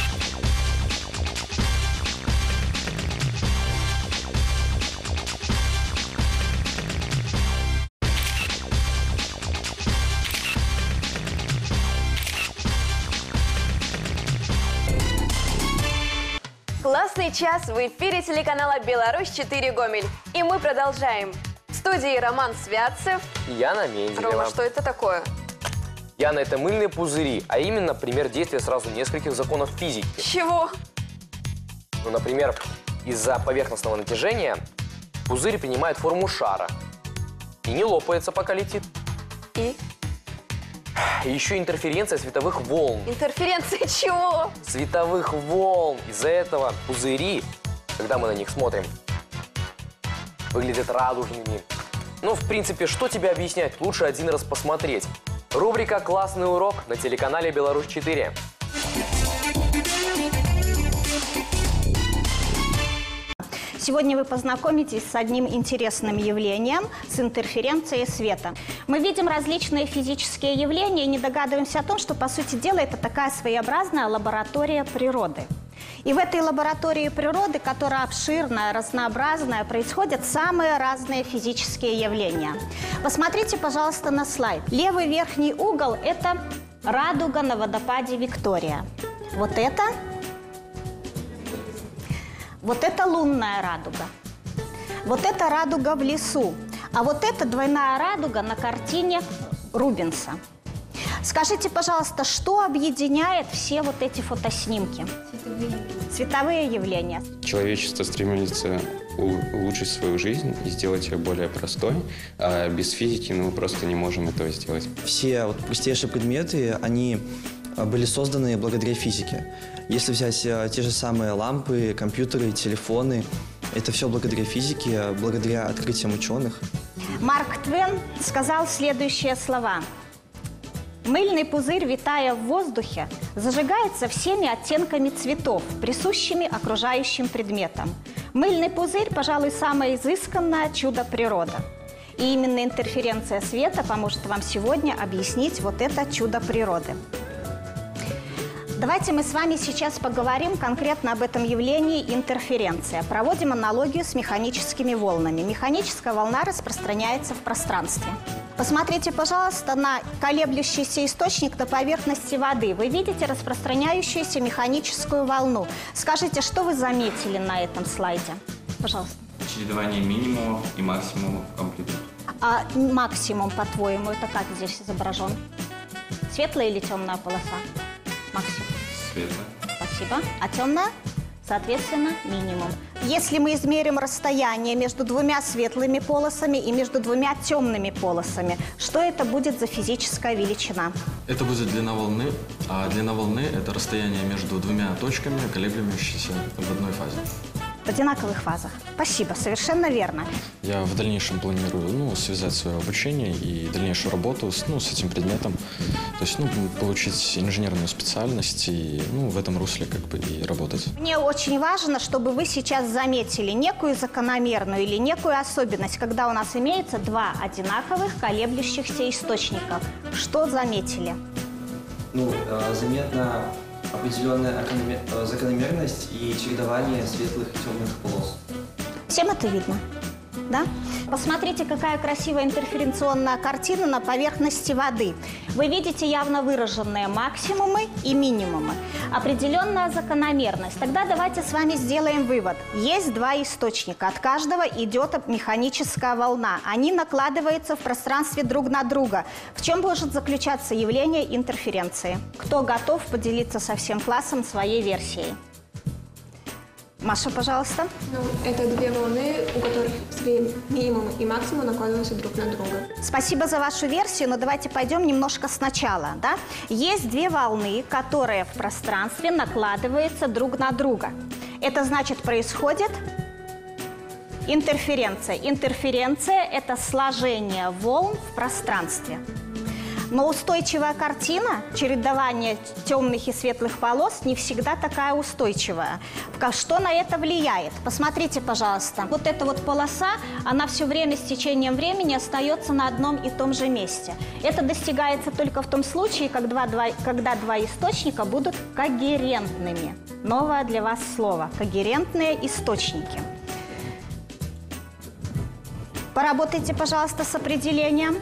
Классный час в эфире телеканала «Беларусь-4 Гомель». И мы продолжаем. В студии Роман Святцев. Яна Менделева. Рома, что это такое? Яна, это мыльные пузыри, а именно пример действия сразу нескольких законов физики. Чего? Ну, например, из-за поверхностного натяжения пузырь принимает форму шара и не лопается, пока летит. И? И еще интерференция световых волн. Интерференция чего? Световых волн. Из-за этого пузыри, когда мы на них смотрим, выглядят радужными. Ну, в принципе, что тебе объяснять? Лучше один раз посмотреть. Рубрика «Классный урок» на телеканале «Беларусь-4». Сегодня вы познакомитесь с одним интересным явлением, с интерференцией света. Мы видим различные физические явления и не догадываемся о том, что, по сути дела, это такая своеобразная лаборатория природы. И в этой лаборатории природы, которая обширная, разнообразная, происходят самые разные физические явления. Посмотрите, пожалуйста, на слайд. Левый верхний угол – это радуга на водопаде Виктория. Вот это лунная радуга. Вот это радуга в лесу. А вот это двойная радуга на картине Рубенса. Скажите, пожалуйста, что объединяет все вот эти фотоснимки? Световые явления. Человечество стремится улучшить свою жизнь и сделать ее более простой, а без физики мы просто не можем этого сделать. Все вот простейшие предметы, они были созданы благодаря физике. Если взять те же самые лампы, компьютеры, телефоны, это все благодаря физике, благодаря открытиям ученых. Марк Твен сказал следующие слова. Мыльный пузырь, витая в воздухе, зажигается всеми оттенками цветов, присущими окружающим предметам. Мыльный пузырь, пожалуй, самое изысканное чудо природы. И именно интерференция света поможет вам сегодня объяснить вот это чудо природы. Давайте мы с вами сейчас поговорим конкретно об этом явлении интерференция. Проводим аналогию с механическими волнами. Механическая волна распространяется в пространстве. Посмотрите, пожалуйста, на колеблющийся источник на поверхности воды. Вы видите распространяющуюся механическую волну. Скажите, что вы заметили на этом слайде? Пожалуйста. Чередование минимумов и максимумов амплитуд. А максимум, по-твоему, это как здесь изображен? Светлая или темная полоса? Максимум. Светлая. Спасибо. А темная? Соответственно, минимум. Если мы измерим расстояние между двумя светлыми полосами и между двумя темными полосами, что это будет за физическая величина? Это будет длина волны, а длина волны – это расстояние между двумя точками, колеблющимися в одной фазе. В одинаковых фазах. Спасибо, совершенно верно. Я в дальнейшем планирую связать свое обучение и дальнейшую работу с этим предметом. То есть получить инженерную специальность и в этом русле и работать. Мне очень важно, чтобы вы сейчас заметили некую закономерную или некую особенность, когда у нас имеется два одинаковых колеблющихся источника. Что заметили? Заметно определенная закономерность и чередование светлых и темных полос. Всем это видно? Да? Посмотрите, какая красивая интерференционная картина на поверхности воды. Вы видите явно выраженные максимумы и минимумы. Определенная закономерность. Тогда давайте с вами сделаем вывод. Есть два источника. От каждого идет механическая волна. Они накладываются в пространстве друг на друга. В чем может заключаться явление интерференции? Кто готов поделиться со всем классом своей версией? Маша, пожалуйста. Это две волны, у которых свои минимум и максимум накладываются друг на друга. Спасибо за вашу версию, но давайте пойдем немножко сначала. Да? Есть две волны, которые в пространстве накладываются друг на друга. Это значит, происходит интерференция. Интерференция – это сложение волн в пространстве. Но устойчивая картина, чередование темных и светлых полос, не всегда такая устойчивая. Что на это влияет? Посмотрите, пожалуйста. Вот эта вот полоса, она все время с течением времени остается на одном и том же месте. Это достигается только в том случае, когда два источника будут когерентными. Новое для вас слово – когерентные источники. Поработайте, пожалуйста, с определением.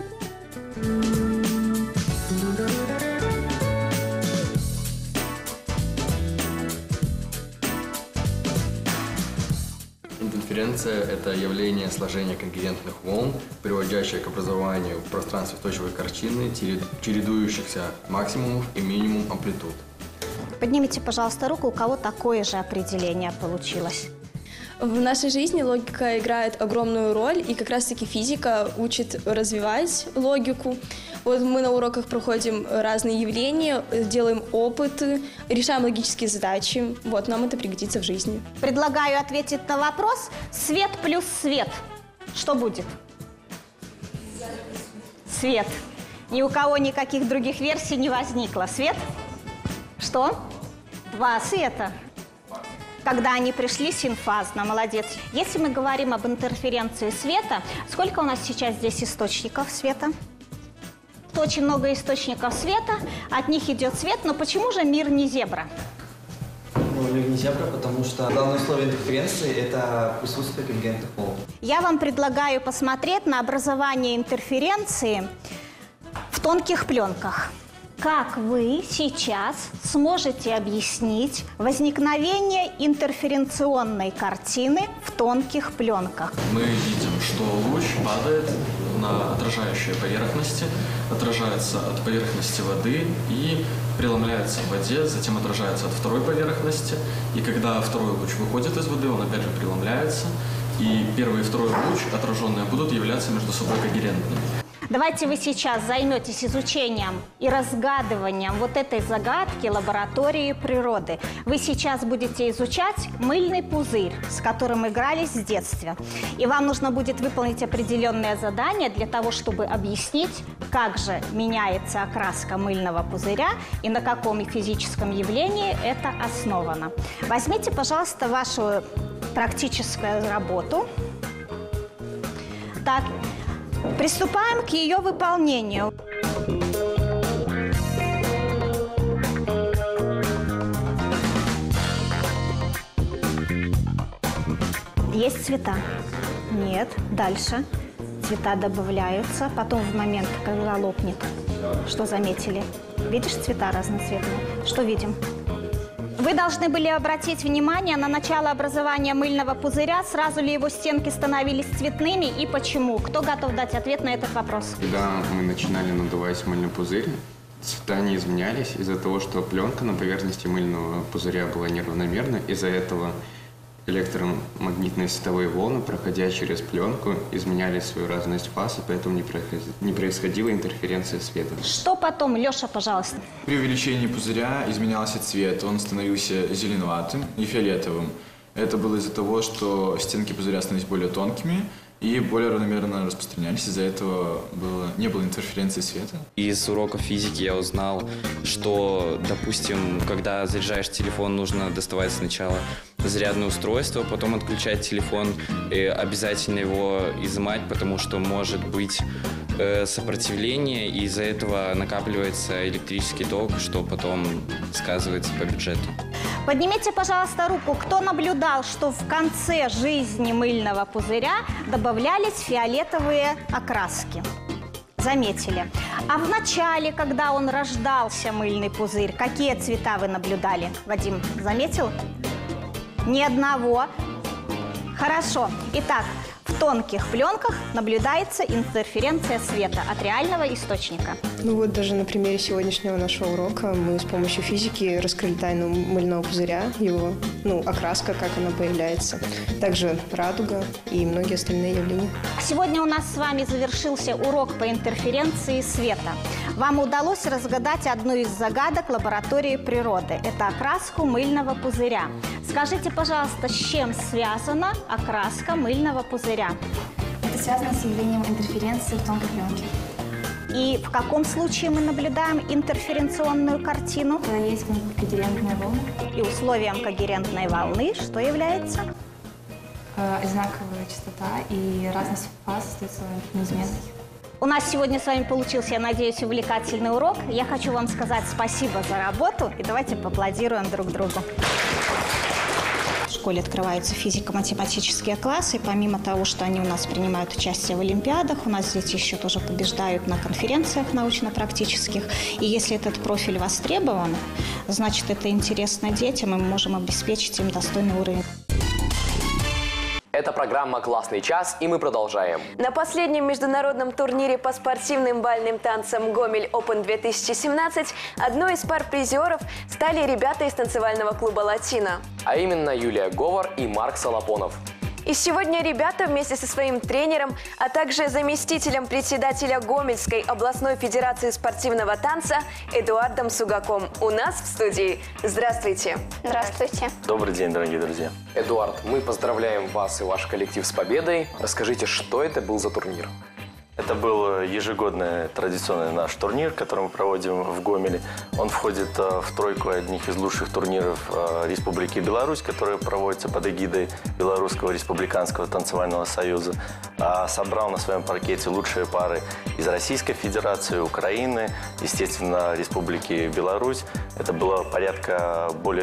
Интерференция – это явление сложения когерентных волн, приводящее к образованию в пространстве устойчивой картины, чередующихся максимумов и минимум амплитуд. Поднимите, пожалуйста, руку, у кого такое же определение получилось. В нашей жизни логика играет огромную роль, и как раз-таки физика учит развивать логику. Вот мы на уроках проходим разные явления, делаем опыты, решаем логические задачи. Вот, нам это пригодится в жизни. Предлагаю ответить на вопрос. Свет плюс свет. Что будет? Свет. Ни у кого никаких других версий не возникло. Свет? Что? Два света. Когда они пришли синфазно, молодец. Если мы говорим об интерференции света, сколько у нас сейчас здесь источников света? Очень много источников света, от них идет свет, но почему же мир не зебра? Мир не зебра, потому что главное условие интерференции – это присутствие когерентных волн. Я вам предлагаю посмотреть на образование интерференции в тонких пленках. Как вы сейчас сможете объяснить возникновение интерференционной картины в тонких пленках? Мы видим, что луч падает на отражающие поверхности, отражается от поверхности воды и преломляется в воде, затем отражается от второй поверхности. И когда второй луч выходит из воды, он опять же преломляется, и первый и второй луч, отраженные, будут являться между собой когерентными. Давайте вы сейчас займетесь изучением и разгадыванием вот этой загадки лаборатории природы. Вы сейчас будете изучать мыльный пузырь, с которым игрались с детства. И вам нужно будет выполнить определенное задание для того, чтобы объяснить, как же меняется окраска мыльного пузыря и на каком физическом явлении это основано. Возьмите, пожалуйста, вашу практическую работу. Так. Приступаем к ее выполнению. Есть цвета? Нет. Дальше. Цвета добавляются. Потом в момент, когда лопнет. Что заметили? Видишь цвета разноцветные? Что видим? Вы должны были обратить внимание на начало образования мыльного пузыря. Сразу ли его стенки становились цветными и почему? Кто готов дать ответ на этот вопрос? Когда мы начинали надувать мыльный пузырь, цвета не изменялись из-за того, что пленка на поверхности мыльного пузыря была неравномерна. Из-за этого электромагнитные световые волны, проходя через пленку, изменяли свою разность фаз, и поэтому не происходила интерференция света. Что потом, Леша, пожалуйста? При увеличении пузыря изменялся цвет, он становился зеленоватым и фиолетовым. Это было из-за того, что стенки пузыря становились более тонкими и более равномерно распространялись. Из-за этого не было интерференции света. Из уроков физики я узнал, что, допустим, когда заряжаешь телефон, нужно доставать сначала зарядное устройство, потом отключать телефон, и обязательно его изымать, потому что может быть сопротивление, и из-за этого накапливается электрический ток, что потом сказывается по бюджету. Поднимите, пожалуйста, руку, кто наблюдал, что в конце жизни мыльного пузыря добавлялись фиолетовые окраски. Заметили. А в начале, когда он рождался, мыльный пузырь, какие цвета вы наблюдали? Вадим, заметил? Ни одного. Хорошо. Итак, в тонких пленках наблюдается интерференция света от реального источника. Ну вот даже на примере сегодняшнего нашего урока мы с помощью физики раскрыли тайну мыльного пузыря, его, окраска, как она появляется, также радуга и многие остальные явления. Сегодня у нас с вами завершился урок по интерференции света. Вам удалось разгадать одну из загадок лаборатории природы. Это окраску мыльного пузыря. Скажите, пожалуйста, с чем связана окраска мыльного пузыря? Это связано с явлением интерференции в тонкой пленке. И в каком случае мы наблюдаем интерференционную картину? Когда есть когерентная волна. И условием когерентной волны что является? Одинаковая частота и разность фаз остается неизменной. У нас сегодня с вами получился, я надеюсь, увлекательный урок. Я хочу вам сказать спасибо за работу и давайте поаплодируем друг другу. В школе открываются физико-математические классы. И помимо того, что они у нас принимают участие в олимпиадах, у нас дети еще тоже побеждают на конференциях научно-практических. И если этот профиль востребован, значит, это интересно детям, и мы можем обеспечить им достойный уровень. Это программа «Классный час», и мы продолжаем. На последнем международном турнире по спортивным бальным танцам «Гомель Open-2017» одной из пар призеров стали ребята из танцевального клуба «Латино». А именно Юлия Говор и Марк Солопонов. И сегодня ребята вместе со своим тренером, а также заместителем председателя Гомельской областной федерации спортивного танца Эдуардом Сугаком у нас в студии. Здравствуйте. Здравствуйте. Добрый день, дорогие друзья. Эдуард, мы поздравляем вас и ваш коллектив с победой. Расскажите, что это был за турнир? Это был ежегодный традиционный наш турнир, который мы проводим в Гомеле. Он входит в тройку одних из лучших турниров Республики Беларусь, которые проводятся под эгидой Белорусского республиканского танцевального союза. Собрал на своем паркете лучшие пары из Российской Федерации, Украины, естественно, Республики Беларусь. Это было порядка более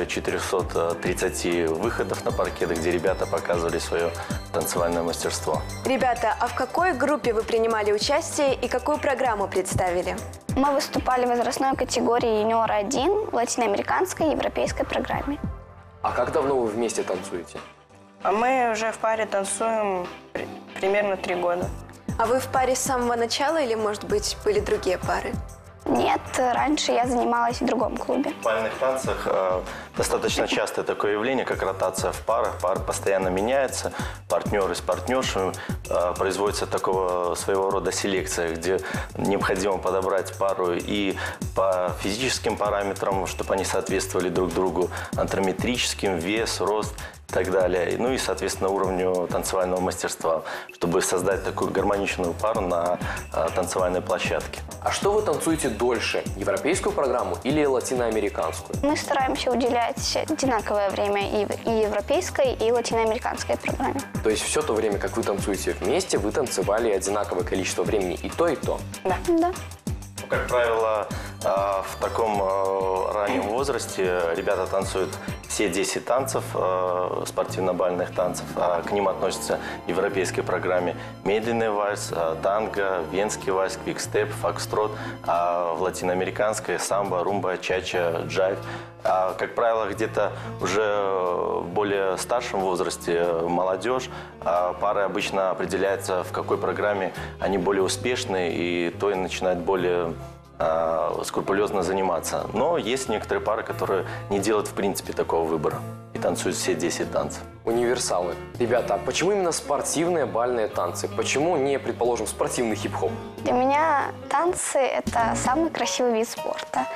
430 выходов на паркет, где ребята показывали свое танцевальное мастерство. Ребята, а в какой группе вы принимали участие и какую программу представили? Мы выступали в возрастной категории юниор-1 в латиноамериканской и европейской программе. А как давно вы вместе танцуете? Мы уже в паре танцуем примерно 3 года. А вы в паре с самого начала или, может быть, были другие пары? Нет, раньше я занималась в другом клубе. В бальных танцах достаточно частое такое явление, как ротация в парах. Пары постоянно меняются, партнеры с партнершами. Производится такого своего рода селекция, где необходимо подобрать пару и по физическим параметрам, чтобы они соответствовали друг другу, антрометрическим, вес, рост и так далее. Ну и, соответственно, уровню танцевального мастерства, чтобы создать такую гармоничную пару на танцевальной площадке. А что вы танцуете дольше? Европейскую программу или латиноамериканскую? Мы стараемся уделять одинаковое время и европейской, и латиноамериканской программе. То есть все то время, как вы танцуете вместе, вы танцевали одинаковое количество времени и то, и то? Да. Да. Как правило, в таком раннем возрасте ребята танцуют все 10 танцев, спортивно-бальных танцев. К ним относятся в европейской программе медленный вальс, танго, венский вальс, квикстеп, фокстрот, а в латиноамериканской самбо, румба, чача, джайв. Как правило, где-то уже в более старшем возрасте молодежь, пары обычно определяются, в какой программе они более успешны, и то и начинают более скрупулезно заниматься. Но есть некоторые пары, которые не делают в принципе такого выбора и танцуют все 10 танцев. Универсалы. Ребята, а почему именно спортивные бальные танцы? Почему не, предположим, спортивный хип-хоп? Для меня танцы – это самый красивый вид спорта.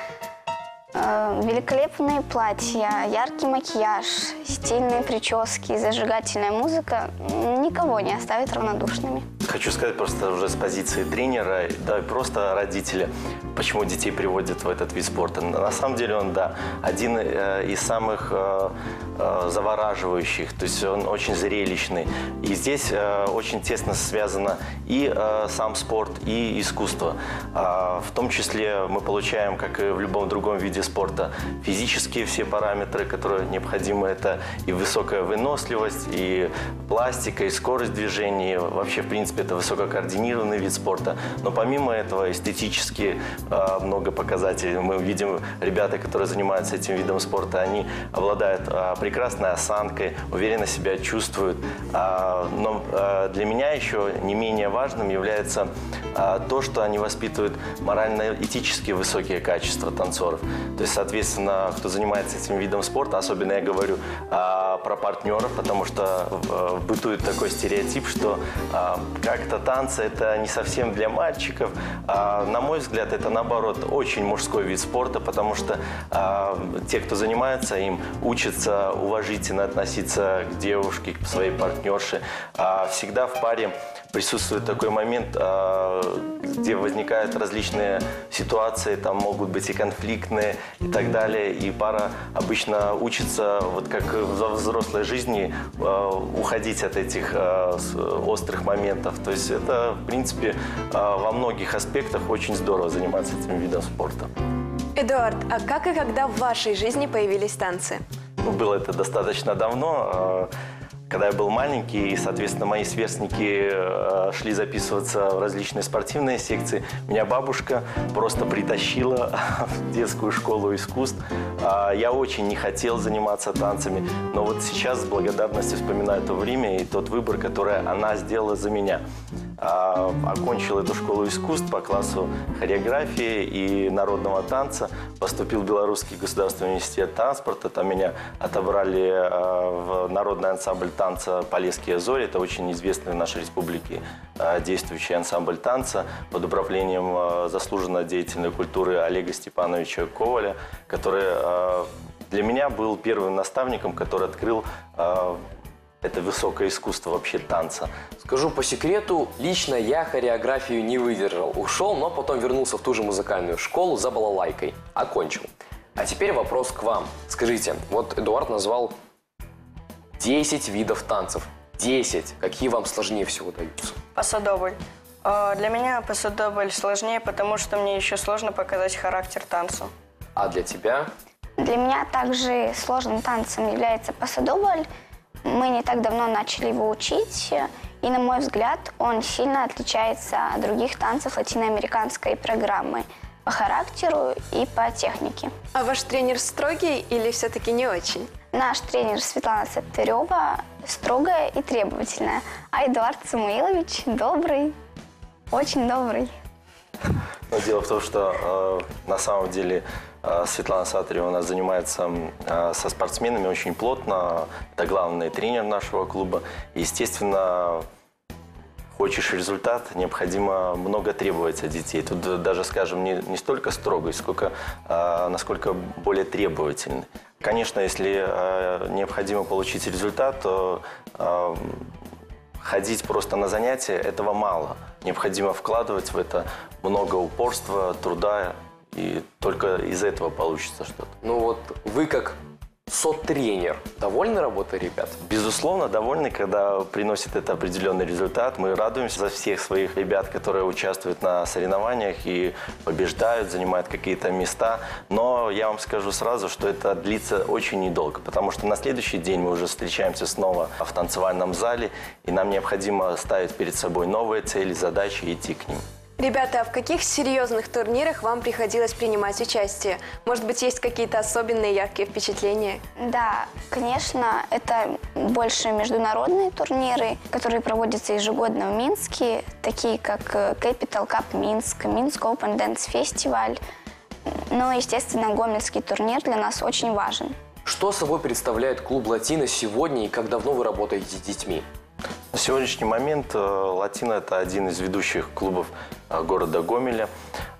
Великолепные платья, яркий макияж, стильные прически, зажигательная музыка никого не оставит равнодушными. Хочу сказать просто уже с позиции тренера, да и просто родителя, почему детей приводят в этот вид спорта. На самом деле он, да, один из самых завораживающих, то есть он очень зрелищный. И здесь очень тесно связано и сам спорт, и искусство. В том числе мы получаем, как и в любом другом виде спорта, физические все параметры, которые необходимы. Это и высокая выносливость, и пластика, и скорость движения. Вообще, в принципе, это высококоординированный вид спорта. Но помимо этого эстетически много показателей. Мы видим ребята, которые занимаются этим видом спорта, они обладают прекрасной осанкой, уверенно себя чувствуют. Но для меня еще не менее важным является то, что они воспитывают морально-этически высокие качества танцоров. То есть, соответственно, кто занимается этим видом спорта, особенно я говорю про партнеров, потому что бытует такой стереотип, что как-то танцы это не совсем для мальчиков. На мой взгляд, это наоборот очень мужской вид спорта, потому что те, кто занимается им, учатся уважительно относиться к девушке, к своей партнерше. Всегда в паре присутствует такой момент, где возникают различные ситуации, там могут быть и конфликтные, и так далее. И пара обычно учится, вот как во взрослой жизни, уходить от этих острых моментов. То есть это, в принципе, во многих аспектах очень здорово заниматься этим видом спорта. Эдуард, а как и когда в вашей жизни появились танцы? Было это достаточно давно. Когда я был маленький, и, соответственно, мои сверстники шли записываться в различные спортивные секции, меня бабушка просто притащила в детскую школу искусств. Я очень не хотел заниматься танцами, но вот сейчас с благодарностью вспоминаю то время и тот выбор, который она сделала за меня. Окончил эту школу искусств по классу хореографии и народного танца, поступил в Белорусский государственный университет транспорта, там меня отобрали в народный ансамбль танца «Полесские зори». Это очень известный в нашей республике действующий ансамбль танца под управлением заслуженно деятельной культуры Олега Степановича Коваля, который для меня был первым наставником, который открыл это высокое искусство вообще танца. Скажу по секрету, лично я хореографию не выдержал. Ушел, но потом вернулся в ту же музыкальную школу за балалайкой. Окончил. А теперь вопрос к вам. Скажите, вот Эдуард назвал 10 видов танцев. 10. Какие вам сложнее всего даются? Пасодобль. Для меня пасодобль сложнее, потому что мне еще сложно показать характер танцу. А для тебя? Для меня также сложным танцем является пасодобль. Мы не так давно начали его учить, и, на мой взгляд, он сильно отличается от других танцев латиноамериканской программы по характеру и по технике. А ваш тренер строгий или все-таки не очень? Наш тренер Светлана Саттарева строгая и требовательная, а Эдуард Самуилович добрый, очень добрый. Но дело в том, что на самом деле Светлана Саттарева у нас занимается со спортсменами очень плотно. Это главный тренер нашего клуба. Естественно, хочешь результат, необходимо много требовать от детей. Тут даже, скажем, не столько строгость, сколько насколько более требовательный. Конечно, если необходимо получить результат, то ходить просто на занятия этого мало. Необходимо вкладывать в это много упорства, труда, и только из этого получится что-то. Ну вот вы как сотренер довольны работой ребят? Безусловно, довольны, когда приносит это определенный результат. Мы радуемся за всех своих ребят, которые участвуют на соревнованиях и побеждают, занимают какие-то места. Но я вам скажу сразу, что это длится очень недолго, потому что на следующий день мы уже встречаемся снова в танцевальном зале, и нам необходимо ставить перед собой новые цели, задачи и идти к ним. Ребята, а в каких серьезных турнирах вам приходилось принимать участие? Может быть, есть какие-то особенные яркие впечатления? Да, конечно, это больше международные турниры, которые проводятся ежегодно в Минске, такие как Capital Cup Минск, Минск Open Dance Festival. Но, естественно, гомельский турнир для нас очень важен. Что собой представляет клуб «Латино» сегодня и как давно вы работаете с детьми? На сегодняшний момент «Латино» – это один из ведущих клубов города Гомеля.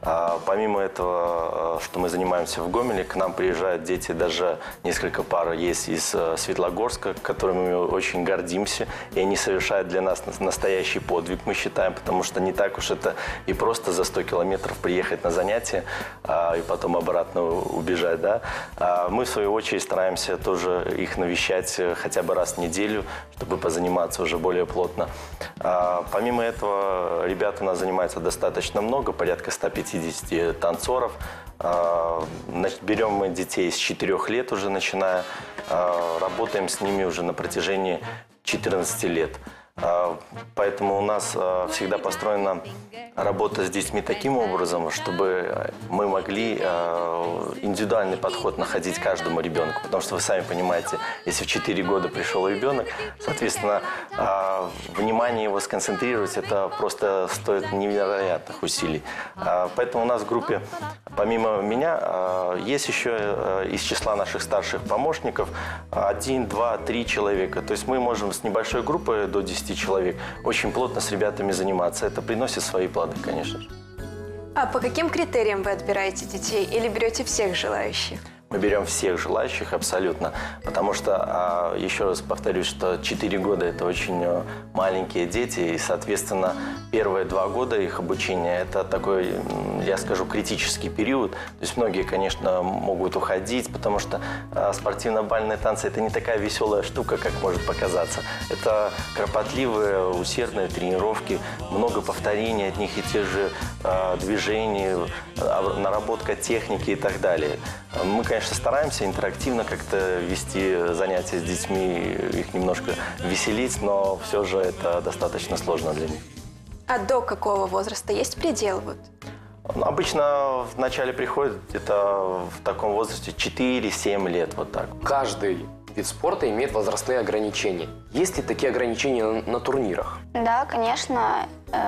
Помимо этого, что мы занимаемся в Гомеле, к нам приезжают дети, даже несколько пар есть из Светлогорска, которыми мы очень гордимся. И они совершают для нас настоящий подвиг, мы считаем, потому что не так уж это и просто за 100 километров приехать на занятия и потом обратно убежать. Да? Мы, в свою очередь, стараемся тоже их навещать хотя бы раз в неделю, чтобы позаниматься уже более плотно. Помимо этого, ребят у нас занимаются достаточно много, порядка 150 танцоров. Значит, берем мы детей с 4 лет уже начиная, работаем с ними уже на протяжении 14 лет. Поэтому у нас всегда построена работа с детьми таким образом, чтобы мы могли индивидуальный подход находить каждому ребенку. Потому что вы сами понимаете, если в 4 года пришел ребенок, соответственно, внимание его сконцентрировать, это просто стоит невероятных усилий. Поэтому у нас в группе, помимо меня, есть еще из числа наших старших помощников 1, 2, 3 человека. То есть мы можем с небольшой группой до 10 человек очень плотно с ребятами заниматься. Это приносит свои плоды, конечно же. А по каким критериям вы отбираете детей или берете всех желающих? Мы берем всех желающих абсолютно, потому что, еще раз повторюсь, что 4 года – это очень маленькие дети, и, соответственно, первые 2 года их обучения – это такой, я скажу, критический период. То есть многие, конечно, могут уходить, потому что спортивно-бальные танцы – это не такая веселая штука, как может показаться. Это кропотливые, усердные тренировки, много повторений одних и тех же движений, наработка техники и так далее. Мы, конечно, стараемся интерактивно как-то вести занятия с детьми, их немножко веселить, но все же это достаточно сложно для них. А до какого возраста есть предел? Обычно в начале приходят где-то в таком возрасте 4-7 лет, вот так. Каждый вид спорта имеет возрастные ограничения. Есть ли такие ограничения на турнирах? Да, конечно.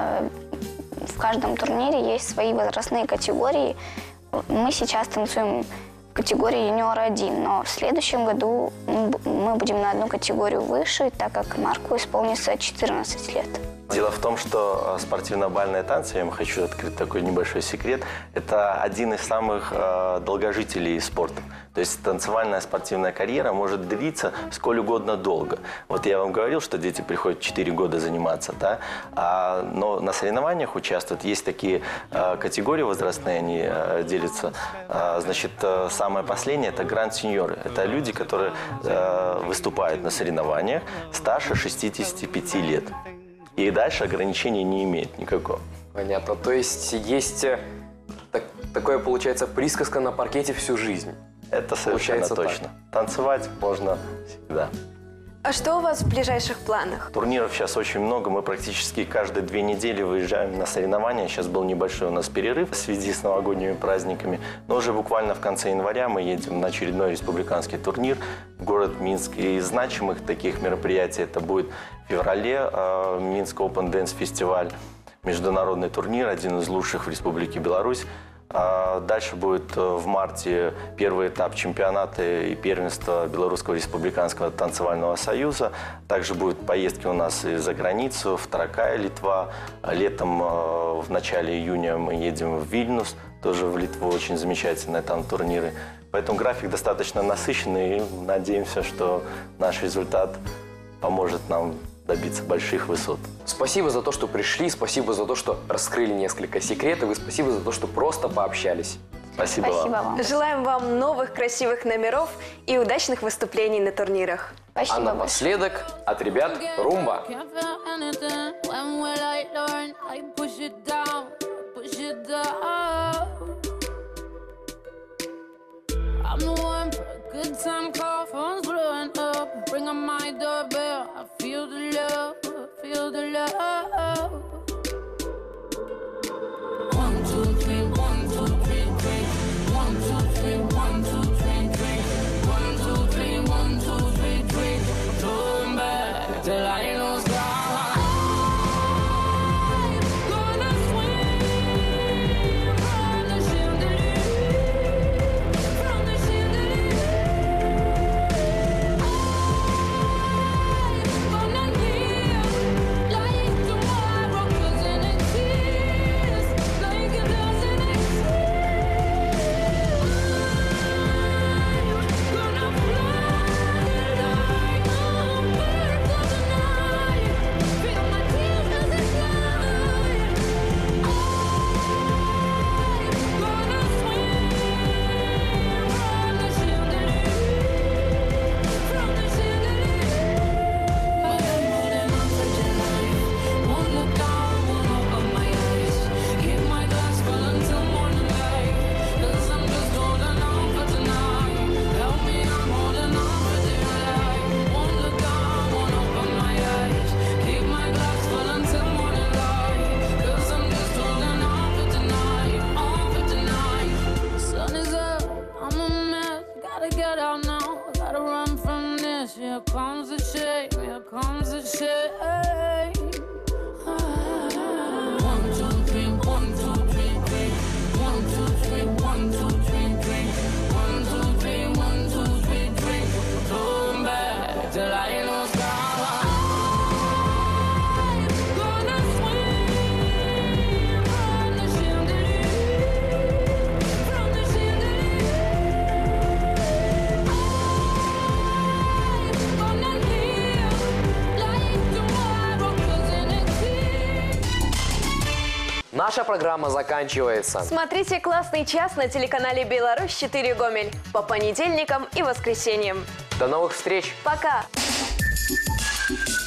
В каждом турнире есть свои возрастные категории. Мы сейчас танцуем в категории юниор-1, но в следующем году мы будем на одну категорию выше, так как Марку исполнится 14 лет. Дело в том, что спортивно-бальные танцы, я вам хочу открыть такой небольшой секрет, это один из самых долгожителей спорта. То есть танцевальная спортивная карьера может длиться сколь угодно долго. Вот я вам говорил, что дети приходят 4 года заниматься, да? Но на соревнованиях участвуют. Есть такие категории возрастные, они делятся. Значит, самое последнее – это гранд-сеньоры. Это люди, которые выступают на соревнованиях старше 65 лет. И дальше ограничений не имеет никакого. Понятно. То есть есть такое, получается, присказка на паркете всю жизнь. Это совершенно точно. Танцевать можно всегда. А что у вас в ближайших планах? Турниров сейчас очень много. Мы практически каждые 2 недели выезжаем на соревнования. Сейчас был небольшой у нас перерыв в связи с новогодними праздниками. Но уже буквально в конце января мы едем на очередной республиканский турнир в город Минск. И из значимых таких мероприятий это будет в феврале Минск Open Dance фестиваль. Международный турнир, один из лучших в Республике Беларусь. Дальше будет в марте первый этап чемпионата и первенства Белорусского республиканского танцевального союза. Также будут поездки у нас и за границу, в Таракай, Литва. Летом в начале июня мы едем в Вильнюс, тоже в Литву, очень замечательные там турниры. Поэтому график достаточно насыщенный и надеемся, что наш результат поможет нам добиться больших высот. Спасибо за то, что пришли, спасибо за то, что раскрыли несколько секретов, и спасибо за то, что просто пообщались. Спасибо вам. Желаем вам новых красивых номеров и удачных выступлений на турнирах. Спасибо. А напоследок от ребят румба. I'm the one for a good time call, phone's blowing up. Ring on my doorbell, I feel the love, I feel the love. 1, 2, 3, 1, 2, 3, 3. 1, 2, 3, 1, 2, 3, 3. 1, 2, 3, 1, 2, 3, 3. Going back till I lose God. comes the change. 1, 2, 3, 1, 2, 3, 3. 1, 2, 3, 1, 2, 3, 3. 1, 2, 3, 1, 2, 3, 3. Turn back till I ain't no sky. Наша программа заканчивается. Смотрите «Классный час» на телеканале «Беларусь-4 Гомель» по понедельникам и воскресеньям. До новых встреч! Пока!